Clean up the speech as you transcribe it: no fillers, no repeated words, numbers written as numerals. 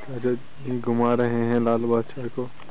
राजा जी घुमा रहे हैं लाल बादशाह को।